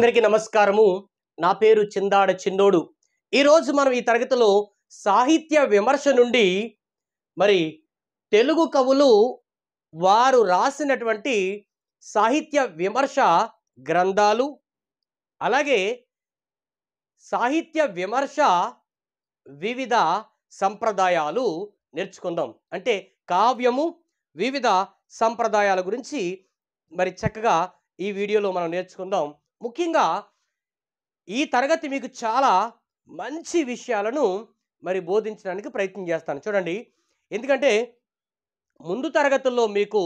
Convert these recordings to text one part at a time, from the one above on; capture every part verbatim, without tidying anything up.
మిత్రులందరికీ నమస్కారము. నా పేరు చిందాడ చిన్నోడు. ఈరోజు మనం ఈ తరగతిలో సాహిత్య విమర్శ నుండి మరి తెలుగు కవులు వారు రాసినటువంటి సాహిత్య విమర్శ గ్రంథాలు, అలాగే సాహిత్య విమర్శ వివిధ సంప్రదాయాలు నేర్చుకుందాం. అంటే కావ్యము వివిధ సంప్రదాయాల గురించి మరి చక్కగా ఈ వీడియోలో మనం నేర్చుకుందాం. ముఖ్యంగా ఈ తరగతి మీకు చాలా మంచి విషయాలను మరి బోధించడానికి ప్రయత్నం చేస్తాను. చూడండి, ఎందుకంటే ముందు తరగతుల్లో మీకు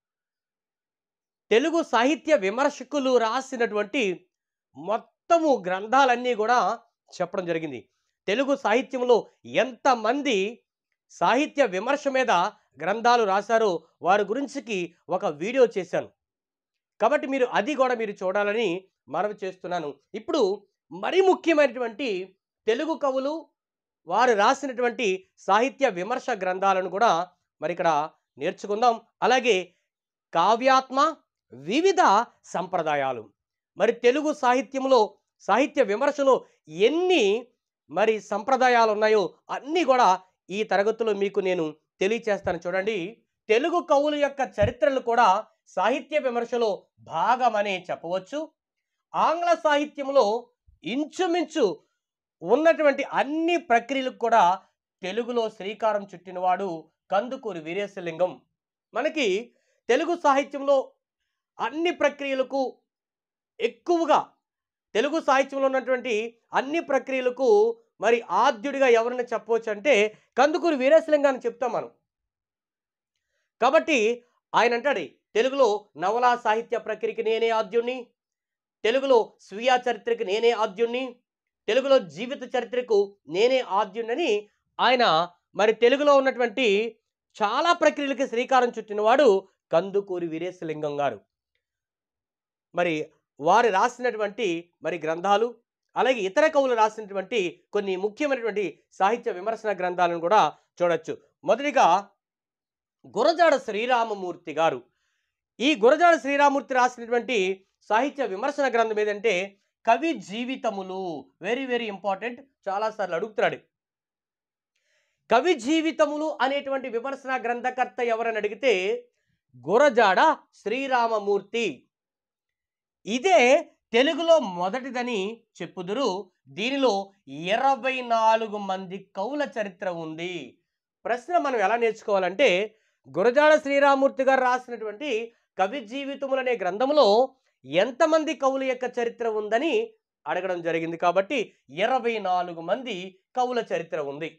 తెలుగు సాహిత్య విమర్శకులు రాసినటువంటి మొత్తము గ్రంథాలన్నీ కూడా చెప్పడం జరిగింది. తెలుగు సాహిత్యంలో ఎంతమంది సాహిత్య విమర్శ మీద గ్రంథాలు రాశారో వారి గురించికి ఒక వీడియో చేశాను. కాబట్టి మీరు అది కూడా మీరు చూడాలని మనవి చేస్తున్నాను. ఇప్పుడు మరి ముఖ్యమైనటువంటి తెలుగు కవులు వారు రాసినటువంటి సాహిత్య విమర్శ గ్రంథాలను కూడా మరి ఇక్కడ నేర్చుకుందాం. అలాగే కావ్యాత్మ వివిధ సంప్రదాయాలు, మరి తెలుగు సాహిత్యంలో సాహిత్య విమర్శలో ఎన్ని మరి సంప్రదాయాలు ఉన్నాయో అన్నీ కూడా ఈ తరగతిలో మీకు నేను తెలియచేస్తాను. చూడండి, తెలుగు కవుల యొక్క చరిత్రలు కూడా సాహిత్య విమర్శలో భాగమనే చెప్పవచ్చు. ఆంగ్ల సాహిత్యంలో ఇంచుమించు ఉన్నటువంటి అన్ని ప్రక్రియలకు కూడా తెలుగులో శ్రీకారం చుట్టినవాడు కందుకూరి వీరేశలింగం. మనకి తెలుగు సాహిత్యంలో అన్ని ప్రక్రియలకు ఎక్కువగా తెలుగు సాహిత్యంలో ఉన్నటువంటి అన్ని ప్రక్రియలకు మరి ఆద్యుడిగా ఎవరిని చెప్పవచ్చు అంటే కందుకూరి వీరేశలింగాన్ని చెప్తాం మనం. కాబట్టి ఆయన అంటాడు, తెలుగులో నవలా సాహిత్య ప్రక్రియకి నేనే ఆద్యుణ్ణి, తెలుగులో స్వీయ చరిత్రకి నేనే ఆద్యుణ్ణి, తెలుగులో జీవిత చరిత్రకు నేనే ఆద్యుణ్ణి. ఆయన మరి తెలుగులో ఉన్నటువంటి చాలా ప్రక్రియలకి శ్రీకారం చుట్టినవాడు కందుకూరి వీరేశలింగం గారు. మరి వారు రాసినటువంటి మరి గ్రంథాలు, అలాగే ఇతర కవులు రాసినటువంటి కొన్ని ముఖ్యమైనటువంటి సాహిత్య విమర్శన గ్రంథాలను కూడా చూడొచ్చు. మొదటిగా గురజాడ శ్రీరామమూర్తి గారు. ఈ గురజాడ శ్రీరామమూర్తి రాసినటువంటి సాహిత్య విమర్శన గ్రంథం ఏదంటే కవి జీవితములు. వెరీ వెరీ ఇంపార్టెంట్, చాలాసార్లు అడుగుతున్నాడు. కవి జీవితములు అనేటువంటి విమర్శన గ్రంథకర్త ఎవరని అడిగితే గురజాడ శ్రీరామమూర్తి. ఇదే తెలుగులో మొదటిదని చెప్పుదురు. దీనిలో ఇరవై నాలుగు మంది కవుల చరిత్ర ఉంది. ప్రశ్న మనం ఎలా నేర్చుకోవాలంటే గురజాడ శ్రీరామమూర్తి గారు రాసినటువంటి కవి జీవితములు అనే గ్రంథంలో ఎంతమంది కవుల యొక్క చరిత్ర ఉందని అడగడం జరిగింది. కాబట్టి ఇరవై నాలుగు మంది కవుల చరిత్ర ఉంది.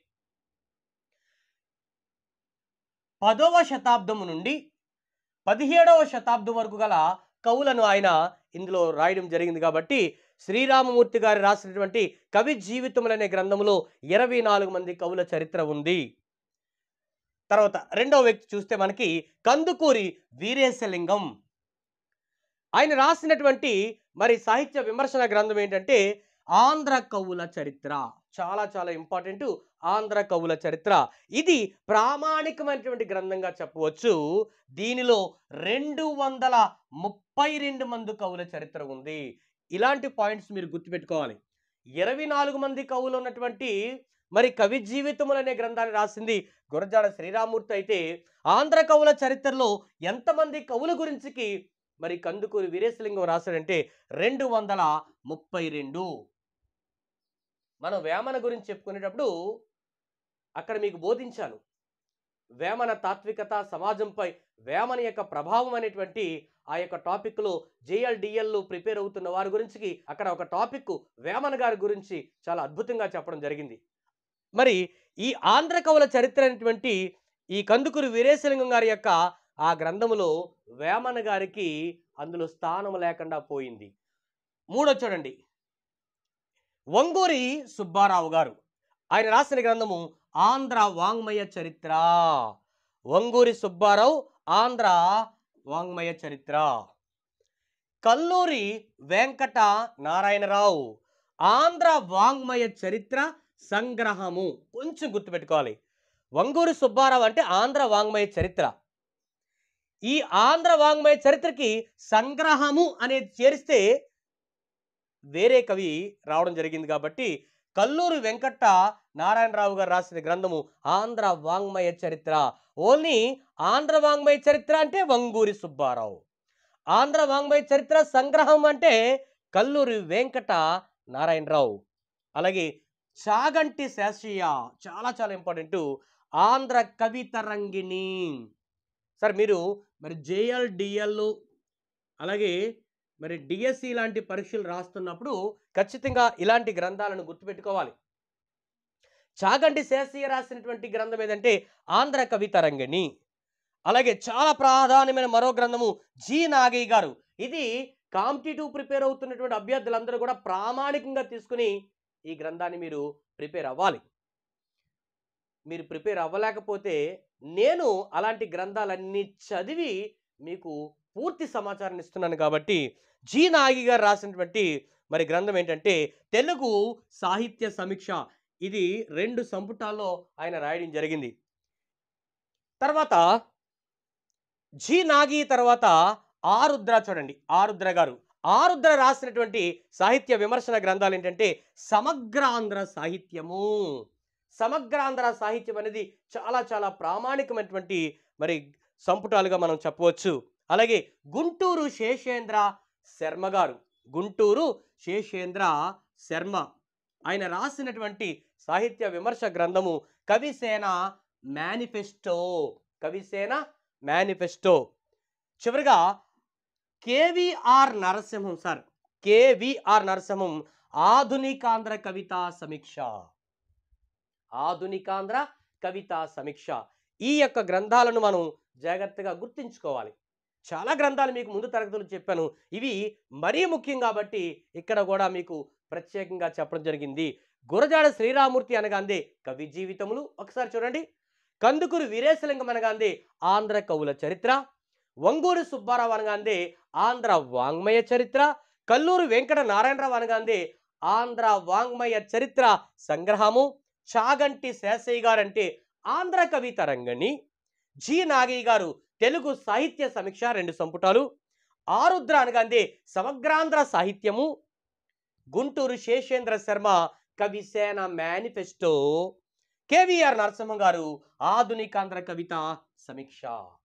పదవ శతాబ్దము నుండి పదిహేడవ శతాబ్దం వరకు గల కవులను ఆయన ఇందులో రాయడం జరిగింది. కాబట్టి శ్రీరామమూర్తి గారు రాసినటువంటి కవి జీవితములు అనే గ్రంథంలో ఇరవై నాలుగు మంది కవుల చరిత్ర ఉంది. తర్వాత రెండవ వ్యక్తి చూస్తే మనకి కందుకూరి వీరేశలింగం. ఆయన రాసినటువంటి మరి సాహిత్య విమర్శన గ్రంథం ఏంటంటే ఆంధ్ర కవుల చరిత్ర. చాలా చాలా ఇంపార్టెంట్, ఆంధ్ర కవుల చరిత్ర. ఇది ప్రామాణికమైనటువంటి గ్రంథంగా చెప్పవచ్చు. దీనిలో రెండు వందల ముప్పై రెండు మంది కవుల చరిత్ర ఉంది. ఇలాంటి పాయింట్స్ మీరు గుర్తుపెట్టుకోవాలి. ఇరవై నాలుగు మంది కవులు ఉన్నటువంటి మరి కవి జీవితములు అనే గ్రంథాన్ని రాసింది గురజాడ శ్రీరామమూర్తి అయితే ఆంధ్ర కవుల చరిత్రలో ఎంతమంది కవుల గురించికి మరి కందుకూరి వీరేశలింగం రాశాడంటే రెండు వందల ముప్పై రెండు. మనం వేమన గురించి చెప్పుకునేటప్పుడు అక్కడ మీకు బోధించాను. వేమన తాత్వికత, సమాజంపై వేమన యొక్క ప్రభావం అనేటువంటి ఆ యొక్క టాపిక్లో జేఎల్ డిఎల్ ప్రిపేర్ అవుతున్న వారి గురించి అక్కడ ఒక టాపిక్ వేమన గారి గురించి చాలా అద్భుతంగా చెప్పడం జరిగింది. మరి ఈ ఆంధ్ర కవుల చరిత్ర అనేటువంటి ఈ కందుకూరి వీరేశలింగం గారి యొక్క ఆ గ్రంథములో వేమన గారికి అందులో స్థానం లేకుండా పోయింది. మూడో చూడండి, వంగూరి సుబ్బారావు గారు. ఆయన రాసిన గ్రంథము ఆంధ్ర వాంగ్మయ చరిత్ర. వంగూరి సుబ్బారావు ఆంధ్ర వాంగ్మయ చరిత్ర. కల్లూరి వెంకట నారాయణరావు ఆంధ్ర వాంగ్మయ చరిత్ర సంగ్రహము. కొంచెం గుర్తుపెట్టుకోవాలి, వంగూరి సుబ్బారావు అంటే ఆంధ్ర వాంగ్మయ చరిత్ర. ఈ ఆంధ్ర వాంగ్మయ చరిత్రకి సంగ్రహము అనేది చేరిస్తే వేరే కవి రావడం జరిగింది కాబట్టి కల్లూరి వెంకట నారాయణరావు గారు రాసిన గ్రంథము ఆంధ్ర వాంగ్మయ చరిత్ర. ఓన్లీ ఆంధ్ర వాంగ్మయ చరిత్ర అంటే వంగూరి సుబ్బారావు. ఆంధ్ర వాంగ్మయ చరిత్ర సంగ్రహం అంటే కల్లూరి వెంకట నారాయణరావు. అలాగే చాగంటి శాస్త్రీయ చాలా చాలా ఇంపార్టెంట్. ఆంధ్ర కవితరంగిణి. సార్ మీరు మరి జేఎల్ డిఎల్ అలాగే మరి డిఎస్సి లాంటి పరీక్షలు రాస్తున్నప్పుడు ఖచ్చితంగా ఇలాంటి గ్రంథాలను గుర్తుపెట్టుకోవాలి. చాగంటి శాస్త్రీయ రాసినటువంటి గ్రంథం ఏదంటే ఆంధ్ర కవితరంగిణి. అలాగే చాలా ప్రాధాన్యమైన మరో గ్రంథము జి నాగయ్య గారు. ఇది కాంపిటేటివ్ ప్రిపేర్ అవుతున్నటువంటి అభ్యర్థులందరూ కూడా ప్రామాణికంగా తీసుకుని ఈ గ్రంథాన్ని మీరు ప్రిపేర్ అవ్వాలి. మీరు ప్రిపేర్ అవ్వలేకపోతే నేను అలాంటి గ్రంథాలన్నీ చదివి మీకు పూర్తి సమాచారాన్ని ఇస్తున్నాను కాబట్టి జి నాగి గారు రాసినటువంటి మరి గ్రంథం ఏంటంటే తెలుగు సాహిత్య సమీక్ష. ఇది రెండు సంపుటాల్లో ఆయన రాయడం జరిగింది. తర్వాత జి నాగి తర్వాత ఆరుద్ర చూడండి, ఆరుద్ర గారు. ఆరుద్ర రాసినటువంటి సాహిత్య విమర్శన గ్రంథాలు ఏంటంటే సమగ్రాంధ్ర సాహిత్యము. సమగ్రాంధ్ర సాహిత్యం అనేది చాలా చాలా ప్రామాణికమైనటువంటి మరి సంపుటాలుగా మనం చెప్పవచ్చు. అలాగే గుంటూరు శేషేంద్ర శర్మ గారు, గుంటూరు శేషేంద్ర శర్మ ఆయన రాసినటువంటి సాహిత్య విమర్శ గ్రంథము కవిసేన మేనిఫెస్టో. కవిసేన మేనిఫెస్టో. చివరిగా KVR Narasimham sir, KVR Narasimham ఆధునికాంధ్ర కవితా సమీక్ష. ఆధునికాంధ్ర కవితా సమీక్ష. ఈ యొక్క గ్రంథాలను మనం జాగ్రత్తగా గుర్తుంచుకోవాలి. చాలా గ్రంథాలు మీకు ముందు తరగతులు చెప్పాను, ఇవి మరీ ముఖ్యం కాబట్టి ఇక్కడ కూడా మీకు ప్రత్యేకంగా చెప్పడం జరిగింది. గురజాడ శ్రీరామూర్తి అనగాందే కవి జీవితములు ఒకసారి చూడండి. కందుకూరి వీరేశలింగం అనగాందే ఆంధ్ర కవుల చరిత్ర. వంగూరి సుబ్బారావు అనగాందే ఆంధ్ర వాంగ్మయ చరిత్ర. కల్లూరి వెంకట నారాయణరావు అనగాందే ఆంధ్ర వాంగ్మయ చరిత్ర సంగ్రహము. చాగంటి శేషయ్య గారు అంటే ఆంధ్ర కవితరంగిణి. జి నాగయ్య గారు తెలుగు సాహిత్య సమీక్ష రెండు సంపుటాలు. ఆరుద్ర అనగాందే సమగ్రాంధ్ర సాహిత్యము. గుంటూరు శేషేంద్ర శర్మ కవిసేన మేనిఫెస్టో. కేవీఆర్ నరసింహ గారు ఆధునికాంధ్ర కవిత సమీక్ష.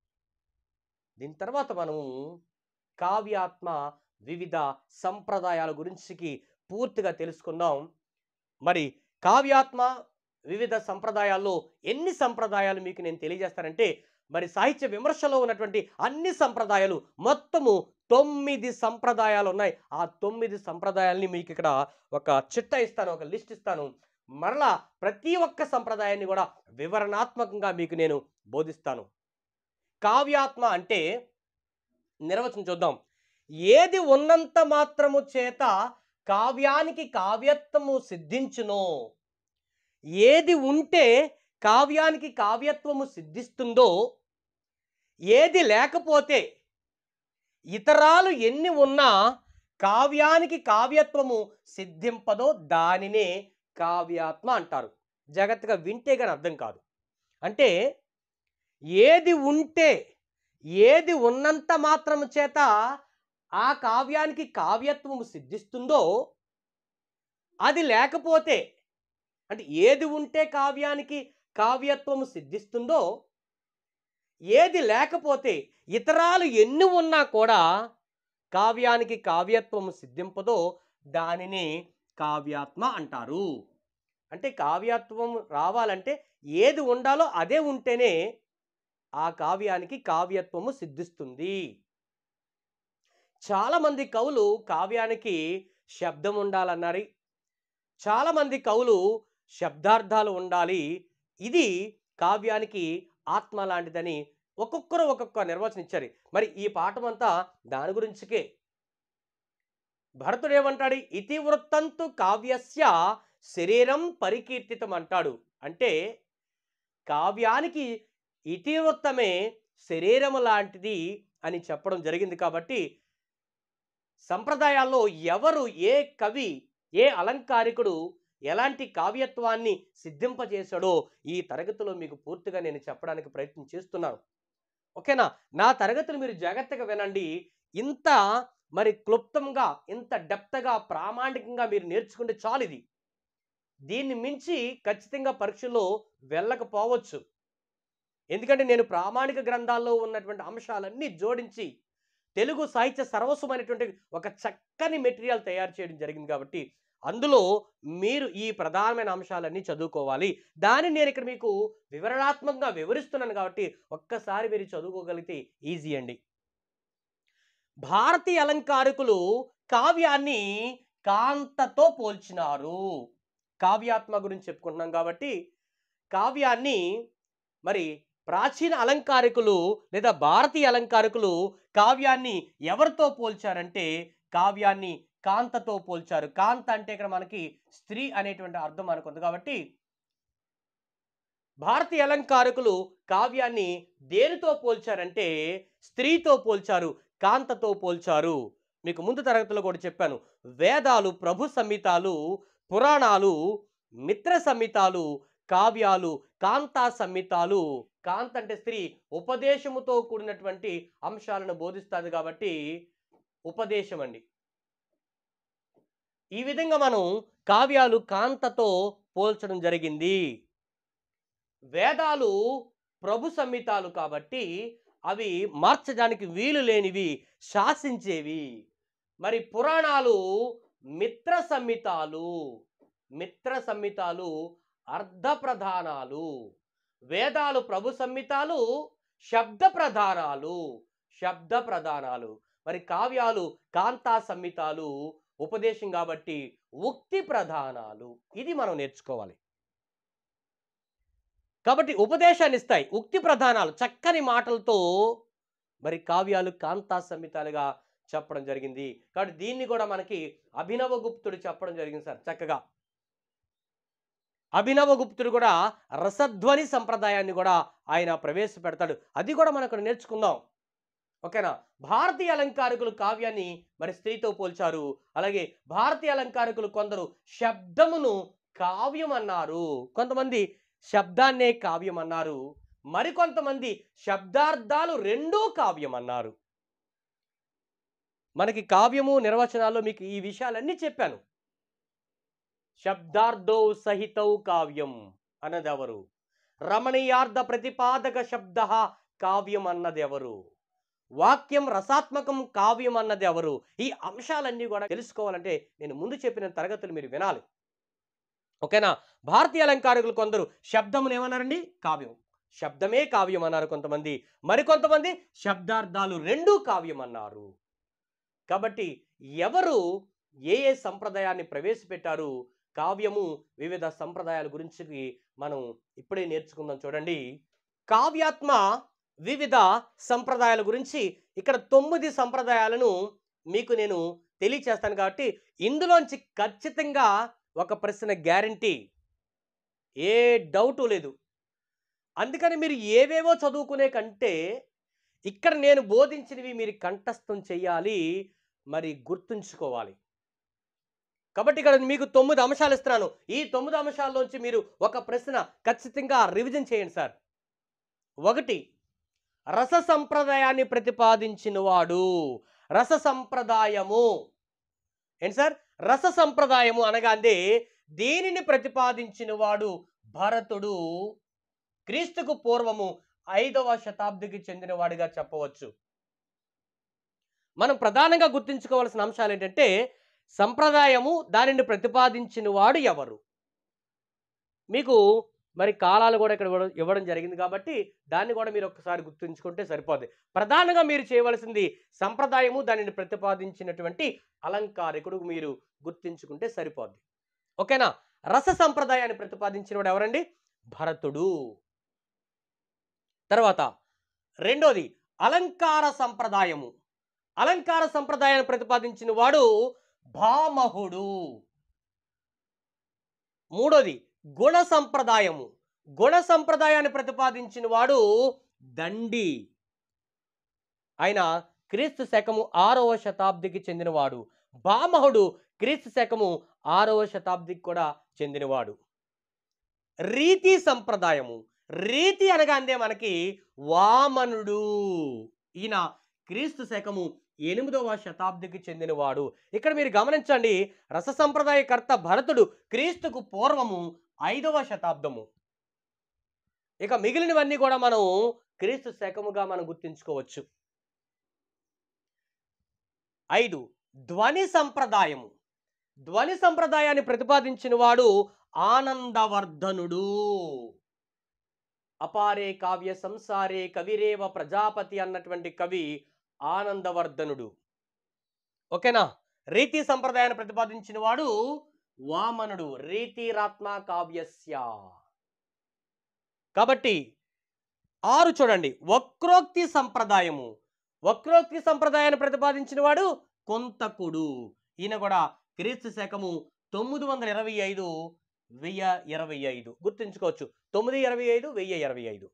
దీని తర్వాత మనం కావ్యాత్మ వివిధ సంప్రదాయాల గురించి పూర్తిగా తెలుసుకుందాం. మరి కావ్యాత్మ వివిధ సంప్రదాయాల్లో ఎన్ని సంప్రదాయాలు మీకు నేను తెలియజేస్తానంటే మరి సాహిత్య విమర్శలో ఉన్నటువంటి అన్ని సంప్రదాయాలు మొత్తము తొమ్మిది సంప్రదాయాలు ఉన్నాయి. ఆ తొమ్మిది సంప్రదాయాల్ని మీకు ఇక్కడ ఒక చిట్టా ఇస్తాను, ఒక లిస్ట్ ఇస్తాను. మరలా ప్రతి ఒక్క సంప్రదాయాన్ని కూడా వివరణాత్మకంగా మీకు నేను బోధిస్తాను. కావ్యాత్మ అంటే నిర్వచనం చూద్దాం. ఏది ఉన్నంత మాత్రము చేత కావ్యానికి కావ్యత్వము సిద్ధించునో, ఏది ఉంటే కావ్యానికి కావ్యత్వము సిద్ధిస్తుందో, ఏది లేకపోతే ఇతరాలు ఎన్ని ఉన్నా కావ్యానికి కావ్యత్వము సిద్ధింపదో దానినే కావ్యాత్మ అంటారు. జాగ్రత్తగా వింటే కానీ అర్థం కాదు. అంటే ఏది ఉంటే, ఏది ఉన్నంత మాత్రము చేత ఆ కావ్యానికి కావ్యత్వము సిద్ధిస్తుందో, అది లేకపోతే అంటే ఏది ఉంటే కావ్యానికి కావ్యత్వము సిద్ధిస్తుందో, ఏది లేకపోతే ఇతరాలు ఎన్ని ఉన్నా కూడా కావ్యానికి కావ్యత్వము సిద్ధింపదో దానిని కావ్యాత్మ అంటారు. అంటే కావ్యత్వం రావాలంటే ఏది ఉండాలో అదే ఉంటేనే ఆ కావ్యానికి కావ్యత్వము సిద్ధిస్తుంది. చాలామంది కవులు కావ్యానికి శబ్దం ఉండాలన్నారు, చాలామంది కవులు శబ్దార్థాలు ఉండాలి, ఇది కావ్యానికి ఆత్మ లాంటిదని ఒక్కొక్కరు ఒక్కొక్క నిర్వచనం ఇచ్చారు. మరి ఈ పాఠం అంతా దాని గురించికే. భరతుడు ఏమంటాడు? ఇతివృత్తంతు కావ్యస్య శరీరం పరికీర్తితం అంటాడు. అంటే కావ్యానికి ఇతివృత్తమే శరీరము లాంటిది అని చెప్పడం జరిగింది. కాబట్టి సంప్రదాయాల్లో ఎవరు, ఏ కవి, ఏ అలంకారికుడు ఎలాంటి కావ్యత్వాన్ని సిద్ధింపజేశాడో ఈ తరగతిలో మీకు పూర్తిగా నేను చెప్పడానికి ప్రయత్నం చేస్తున్నాను. ఓకేనా? నా తరగతులు మీరు జాగ్రత్తగా వినండి. ఇంత మరి క్లుప్తంగా ఇంత డెప్త్గా ప్రామాణికంగా మీరు నేర్చుకుంటే చాలు. ఇది దీన్ని మించి ఖచ్చితంగా పరీక్షలో వెళ్ళకపోవచ్చు. ఎందుకంటే నేను ప్రామాణిక గ్రంథాల్లో ఉన్నటువంటి అంశాలన్నీ జోడించి తెలుగు సాహిత్య సర్వస్వమైనటువంటి ఒక చక్కని మెటీరియల్ తయారు చేయడం జరిగింది. కాబట్టి అందులో మీరు ఈ ప్రధానమైన అంశాలన్నీ చదువుకోవాలి. దాన్ని నేను ఇక్కడ మీకు వివరణాత్మకంగా వివరిస్తున్నాను కాబట్టి ఒక్కసారి మీరు చదువుకోగలిగితే ఈజీ అండి. భారతీయ అలంకారికులు కావ్యాన్ని కాంతతో పోల్చినారు. కావ్యాత్మ గురించి చెప్పుకుంటున్నాం కాబట్టి కావ్యాన్ని మరి ప్రాచీన అలంకారికులు లేదా భారతీయ అలంకారికులు కావ్యాన్ని ఎవరితో పోల్చారంటే కావ్యాన్ని కాంతతో పోల్చారు. కాంత అంటే ఇక్కడ మనకి స్త్రీ అనేటువంటి అర్థం అనుకుంది కాబట్టి భారతీయ అలంకారికులు కావ్యాన్ని దేనితో పోల్చారంటే స్త్రీతో పోల్చారు, కాంతతో పోల్చారు. మీకు ముందు తరగతిలో కూడా చెప్పాను. వేదాలు, ప్రభు సంహితాలు, పురాణాలు, మిత్ర సంహితాలు, కావ్యాలు, కాంతా సంహితాలు. కాంత అంటే స్త్రీ, ఉపదేశముతో కూడినటువంటి అంశాలను బోధిస్తుంది కాబట్టి ఉపదేశం అండి. ఈ విధంగా మనం కావ్యాలు కాంతతో పోల్చడం జరిగింది. వేదాలు ప్రభు సంహితాలు కాబట్టి అవి మార్చడానికి వీలు లేనివి, శాసించేవి. మరి పురాణాలు మిత్ర సంహితాలు, మిత్ర సంహితాలు అర్ధ ప్రధానాలు. వేదాలు ప్రభు సంహితాలు శబ్ద ప్రధానాలు, శబ్ద ప్రధానాలు. మరి కావ్యాలు కాంతా సంహితాలు ఉపదేశం కాబట్టి ఉక్తి ప్రధానాలు. ఇది మనం నేర్చుకోవాలి. కాబట్టి ఉపదేశాన్ని ఇస్తాయి, ఉక్తి ప్రధానాలు చక్కని మాటలతో మరి కావ్యాలు కాంతా సంహితాలుగా చెప్పడం జరిగింది. కాబట్టి దీన్ని కూడా మనకి అభినవ గుప్తుడు చెప్పడం జరిగింది సార్ చక్కగా. అభినవ గుప్తుడు కూడా రసధ్వని సంప్రదాయాన్ని కూడా ఆయన ప్రవేశపెడతాడు. అది కూడా మనం నేర్చుకుందాం. ఓకేనా? భారతీయ అలంకారికులు కావ్యాన్ని మరి స్త్రీతో పోల్చారు. అలాగే భారతీయ అలంకారికులు కొందరు శబ్దమును కావ్యం అన్నారు, కొంతమంది శబ్దాన్నే కావ్యం అన్నారు, మరికొంతమంది శబ్దార్థాలు రెండూ కావ్యం అన్నారు. మనకి కావ్యము నిర్వచనాల్లో మీకు ఈ విషయాలన్నీ చెప్పాను. శబ్దార్థో సహితౌ కావ్యం అన్నది ఎవరు? రమణీయార్థ ప్రతిపాదక శబ్ద కావ్యం అన్నది ఎవరు? వాక్యం రసాత్మకం కావ్యం అన్నది ఎవరు? ఈ అంశాలన్నీ కూడా తెలుసుకోవాలంటే నేను ముందు చెప్పిన తరగతులు మీరు వినాలి. ఓకేనా? భారతీయ అలంకారికులు కొందరు శబ్దమును ఏమన్నారండి? కావ్యం, శబ్దమే కావ్యం అన్నారు కొంతమంది, మరికొంతమంది శబ్దార్థాలు రెండూ కావ్యం అన్నారు. కాబట్టి ఎవరు ఏ ఏ సంప్రదాయాన్ని ప్రవేశపెట్టారు, కావ్యము వివిధ సంప్రదాయాల గురించి మనం ఇప్పుడే నేర్చుకుందాం. చూడండి, కావ్యాత్మ వివిధ సంప్రదాయాల గురించి ఇక్కడ తొమ్మిది సంప్రదాయాలను మీకు నేను తెలియచేస్తాను. కాబట్టి ఇందులోంచి ఖచ్చితంగా ఒక ప్రశ్న గ్యారంటీ, ఏ డౌటు లేదు. అందుకని మీరు ఏవేవో చదువుకునే కంటే ఇక్కడ నేను బోధించినవి మీరు కంఠస్థం చేయాలి, మరి గుర్తుంచుకోవాలి. కాబట్టి ఇక్కడ మీకు తొమ్మిది అంశాలు ఇస్తున్నాను. ఈ తొమ్మిది అంశాల్లోంచి మీరు ఒక ప్రశ్న ఖచ్చితంగా రివిజన్ చేయండి సార్. ఒకటి, రస సంప్రదాయాన్ని ప్రతిపాదించిన వాడు. రస సంప్రదాయము ఏంటి సార్? రస సంప్రదాయము అనగానే దీనిని ప్రతిపాదించిన వాడు భరతుడు. క్రీస్తుకు పూర్వము ఐదవ శతాబ్దికి చెందిన వాడిగా చెప్పవచ్చు. మనం ప్రధానంగా గుర్తుంచుకోవాల్సిన అంశాలు ఏంటంటే సంప్రదాయము, దానిని ప్రతిపాదించిన వాడు ఎవరు. మీకు మరి కాలాలు కూడా ఇక్కడ ఇవ్వడం జరిగింది కాబట్టి దాన్ని కూడా మీరు ఒకసారి గుర్తుంచుకుంటే సరిపోద్ది. ప్రధానంగా మీరు చేయవలసింది సంప్రదాయము, దానిని ప్రతిపాదించినటువంటి అలంకారికుడు మీరు గుర్తుంచుకుంటే సరిపోద్ది. ఓకేనా? రస సంప్రదాయాన్ని ప్రతిపాదించిన వాడు ఎవరండి? భరతుడు. తర్వాత రెండోది అలంకార సంప్రదాయము. అలంకార సంప్రదాయాన్ని ప్రతిపాదించిన వాడు భామహుడు. మూడోది గుణ సంప్రదాయము. గుణ సంప్రదాయాన్ని ప్రతిపాదించిన వాడు దండి. ఆయన క్రీస్తు శకము ఆరవ శతాబ్దికి చెందినవాడు. భామహుడు క్రీస్తు శకము ఆరవ శతాబ్దికి కూడా చెందినవాడు. రీతి సంప్రదాయము. రీతి అనగానే మనకి వామనుడు. ఈయన క్రీస్తు శకము ఎనిమిదవ శతాబ్దికి చెందినవాడు. ఇక్కడ మీరు గమనించండి, రస సంప్రదాయకర్త భరతుడు క్రీస్తుకు పూర్వము ఐదవ శతాబ్దము. ఇక మిగిలినవన్నీ కూడా మనం క్రీస్తు శకముగా మనం గుర్తించుకోవచ్చు. ఐదు ధ్వని సంప్రదాయము. ధ్వని సంప్రదాయాన్ని ప్రతిపాదించిన వాడు ఆనందవర్ధనుడు. అపారే కావ్య సంసారే కవిరేవ ప్రజాపతి అన్నటువంటి కవి ఆనందవర్ధనుడు. ఓకేనా. రీతి సంప్రదాయాన్ని ప్రతిపాదించిన వాడు వామనుడు. రీతిరాత్మ కావ్యస్య. కాబట్టి ఆరు చూడండి, వక్రోక్తి సంప్రదాయము. వక్రోక్తి సంప్రదాయాన్ని ప్రతిపాదించిన వాడు కొంతకుడు. ఈయన కూడా క్రీస్తు శకము తొమ్మిది వందల ఇరవై ఐదు వెయ్యి ఇరవై ఐదు గుర్తుంచుకోవచ్చు. తొమ్మిది ఇరవై ఐదు వెయ్యి ఇరవై ఐదు.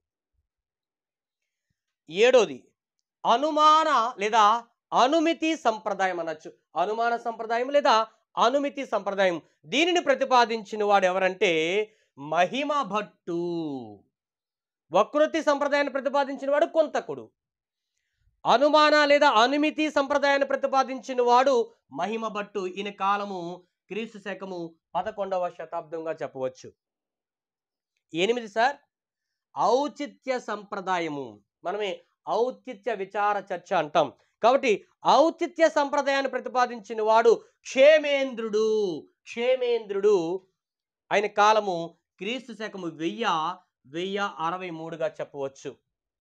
ఏడోది అనుమాన లేదా అనుమితి సంప్రదాయం అనొచ్చు. అనుమాన సంప్రదాయం లేదా అనుమితి సంప్రదాయం. దీనిని ప్రతిపాదించిన వాడు ఎవరంటే మహిమ భట్టు. వక్రోక్తి సంప్రదాయాన్ని ప్రతిపాదించిన వాడు కొంతకుడు. అనుమాన లేదా అనుమితి సంప్రదాయాన్ని ప్రతిపాదించిన వాడు మహిమ భట్టు. ఈయన కాలము క్రీస్తు శకము పదకొండవ శతాబ్దంగా చెప్పవచ్చు. ఎనిమిది సార్ ఔచిత్య సంప్రదాయము. మనమే ఔచిత్య విచార చర్చ అంటాం. కాబట్టి ఔచిత్య సంప్రదాయాన్ని ప్రతిపాదించిన వాడు క్షేమేంద్రుడు. క్షేమేంద్రుడు ఆయన కాలము క్రీస్తు శకము వెయ్యి వెయ్యి అరవై మూడుగా చెప్పవచ్చు.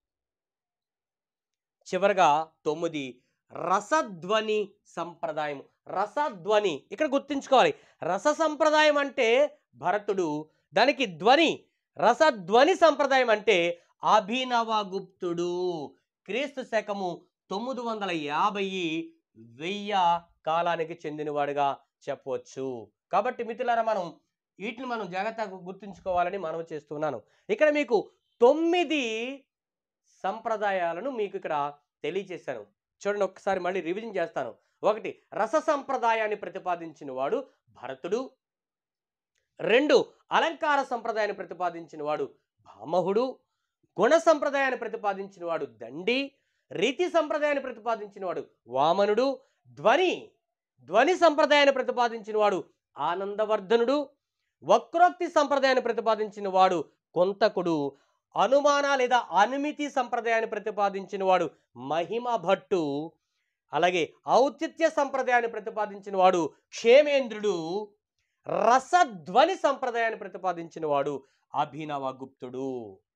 చివరగా తొమ్మిది రసధ్వని సంప్రదాయం. రసధ్వని ఇక్కడ గుర్తుంచుకోవాలి. రస సంప్రదాయం అంటే భరతుడు, దానికి ధ్వని రసధ్వని సంప్రదాయం అంటే అభినవగుప్తుడు. క్రీస్తు శకము తొమ్మిది వందల యాభై వెయ్యి కాలానికి చెందినవాడుగా చెప్పవచ్చు. కాబట్టి మిత్రులారా, మనం వీటిని మనం జాగ్రత్తగా గుర్తుంచుకోవాలని మనవి చేస్తున్నాను. ఇక్కడ మీకు తొమ్మిది సంప్రదాయాలను మీకు ఇక్కడ తెలియజేశాను. చూడండి, ఒక్కసారి మళ్ళీ రివిజన్ చేస్తాను. ఒకటి, రస సంప్రదాయాన్ని ప్రతిపాదించిన వాడు భరతుడు. రెండు, అలంకార సంప్రదాయాన్ని ప్రతిపాదించిన వాడు భామహుడు. గుణ సంప్రదాయాన్ని ప్రతిపాదించిన వాడు దండి. రీతి సంప్రదాయాన్ని ప్రతిపాదించిన వాడు వామనుడు. ధ్వని ధ్వని సంప్రదాయాన్ని ప్రతిపాదించిన వాడు ఆనందవర్ధనుడు. వక్రోక్తి సంప్రదాయాన్ని ప్రతిపాదించిన వాడు కొంతకుడు. అనుమాన లేదా అనుమితి సంప్రదాయాన్ని ప్రతిపాదించిన వాడు మహిమ భట్టు. అలాగే ఔచిత్య సంప్రదాయాన్ని ప్రతిపాదించిన వాడు క్షేమేంద్రుడు. రసధ్వని సంప్రదాయాన్ని ప్రతిపాదించిన వాడు అభినవగుప్తుడు.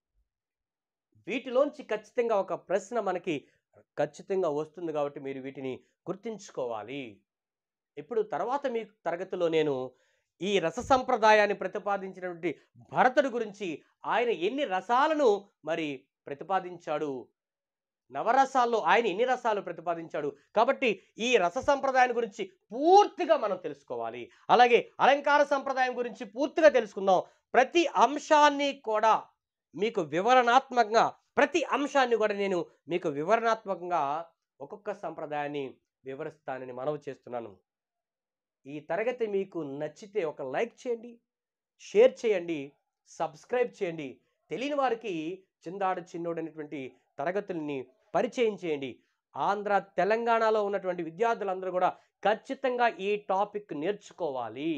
వీటిలోంచి ఖచ్చితంగా ఒక ప్రశ్న మనకి ఖచ్చితంగా వస్తుంది. కాబట్టి మీరు వీటిని గుర్తుంచుకోవాలి. ఇప్పుడు తర్వాత మీ తరగతిలో నేను ఈ రస సంప్రదాయాన్ని ప్రతిపాదించినటువంటి భరతుడి గురించి, ఆయన ఎన్ని రసాలను మరి ప్రతిపాదించాడు, నవరసాల్లో ఆయన ఎన్ని రసాలు ప్రతిపాదించాడు. కాబట్టి ఈ రస సంప్రదాయం గురించి పూర్తిగా మనం తెలుసుకోవాలి. అలాగే అలంకార సంప్రదాయం గురించి పూర్తిగా తెలుసుకుందాం. ప్రతి అంశాన్ని కూడా మీకు వివరణాత్మకంగా ప్రతి అంశాన్ని కూడా నేను మీకు వివరణాత్మకంగా ఒక్కొక్క సంప్రదాయాన్ని వివరిస్తానని మనవి చేస్తున్నాను. ఈ తరగతి మీకు నచ్చితే ఒక లైక్ చేయండి, షేర్ చేయండి, సబ్స్క్రైబ్ చేయండి. తెలియని వారికి చిందాడు చిన్నోడు అనేటువంటి తరగతుల్ని పరిచయం చేయండి. ఆంధ్ర తెలంగాణలో ఉన్నటువంటి విద్యార్థులందరూ కూడా ఖచ్చితంగా ఈ టాపిక్ నేర్చుకోవాలి.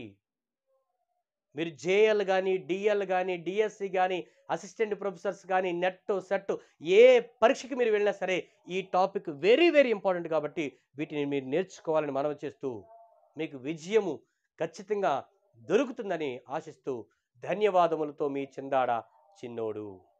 మీరు జేఎల్ కానీ, డిఎల్ కానీ, డిఎస్సి కానీ, అసిస్టెంట్ ప్రొఫెసర్స్ కానీ, నెట్ సెట్ ఏ పరీక్షకి మీరు వెళ్ళినా సరే ఈ టాపిక్ వెరీ వెరీ ఇంపార్టెంట్. కాబట్టి వీటిని మీరు నేర్చుకోవాలని మనవి చేస్తూ మీకు విజయము ఖచ్చితంగా దొరుకుతుందని ఆశిస్తూ ధన్యవాదములతో మీ చిందాడ చిన్నోడు.